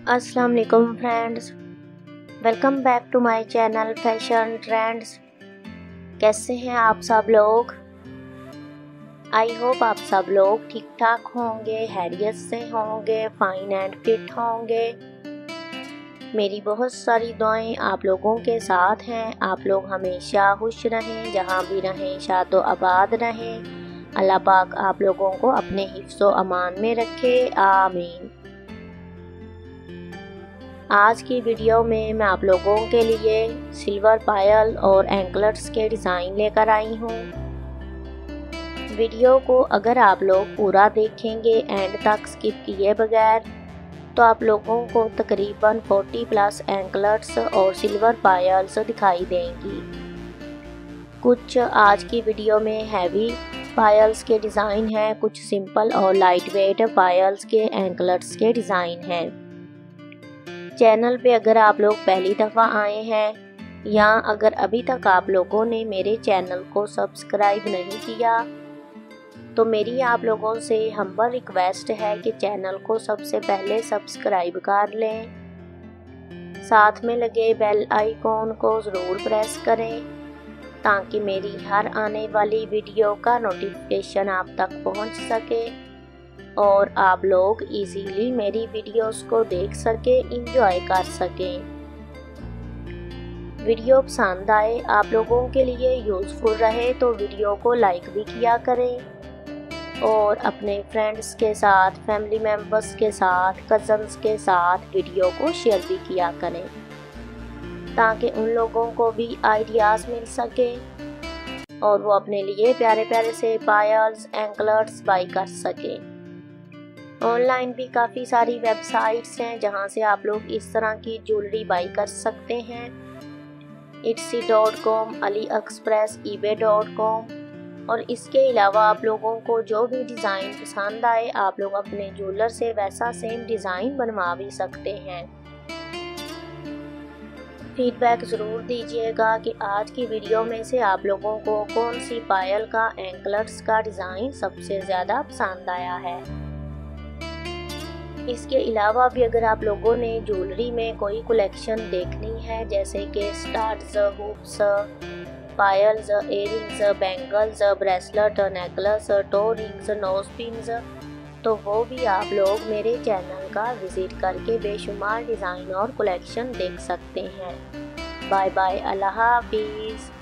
अस्सलाम वालेकुम friends, welcome back to my channel fashion trends. कैसे हैं आप सब लोग? आई होप आप सब लोग ठीक ठाक होंगे, हैरियत से होंगे, फाइन एंड फिट होंगे। मेरी बहुत सारी दुआएं आप लोगों के साथ हैं। आप लोग हमेशा खुश रहें, जहां भी रहें शादो आबाद रहें। अल्लाह पाक आप लोगों को अपने हिफ्ज़ो अमान में रखे, आमीन। आज की वीडियो में मैं आप लोगों के लिए सिल्वर पायल और एंकलेट्स के डिज़ाइन लेकर आई हूँ। वीडियो को अगर आप लोग पूरा देखेंगे एंड तक स्किप किए बगैर तो आप लोगों को तकरीबन 40+ एंकलेट्स और सिल्वर पायल्स दिखाई देंगी। कुछ आज की वीडियो में हैवी पायल्स के डिज़ाइन हैं, कुछ सिंपल और लाइट वेट पायल्स के एंकलेट्स के डिज़ाइन हैं। चैनल पे अगर आप लोग पहली दफ़ा आए हैं या अगर अभी तक आप लोगों ने मेरे चैनल को सब्सक्राइब नहीं किया तो मेरी आप लोगों से हम्बल रिक्वेस्ट है कि चैनल को सबसे पहले सब्सक्राइब कर लें। साथ में लगे बेल आइकॉन को ज़रूर प्रेस करें ताकि मेरी हर आने वाली वीडियो का नोटिफिकेशन आप तक पहुंच सके और आप लोग इजीली मेरी वीडियोस को देख सके, इंजॉय कर सकें। वीडियो पसंद आए, आप लोगों के लिए यूज़फुल रहे तो वीडियो को लाइक भी किया करें और अपने फ्रेंड्स के साथ, फैमिली मेम्बर्स के साथ, कज़न्स के साथ वीडियो को शेयर भी किया करें ताकि उन लोगों को भी आइडियाज़ मिल सके और वो अपने लिए प्यारे प्यारे से पायल्स, एंकलेट्स बाई कर सकें। ऑनलाइन भी काफ़ी सारी वेबसाइट्स हैं जहां से आप लोग इस तरह की ज्वेलरी बाई कर सकते हैं। etsy.com, AliExpress, ebay.com। और इसके अलावा आप लोगों को जो भी डिज़ाइन पसंद आए आप लोग अपने ज्वेलर से वैसा सेम डिज़ाइन बनवा भी सकते हैं। फीडबैक ज़रूर दीजिएगा कि आज की वीडियो में से आप लोगों को कौन सी पायल का, एंकलेट्स का डिज़ाइन सबसे ज़्यादा पसंद आया है। इसके अलावा भी अगर आप लोगों ने ज्वेलरी में कोई कलेक्शन देखनी है जैसे कि स्टार्स, हुप्स, पायल्स, earrings, bangles, bracelet, necklace, toe rings, nose pins, तो वो भी आप लोग मेरे चैनल का विज़िट करके बेशुमार डिज़ाइन और कलेक्शन देख सकते हैं। बाय बाय, अल्लाह हाफिज़।